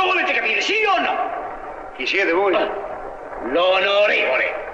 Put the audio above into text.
Lo volete capire, sì o no? Chi siete voi? L'onorevole.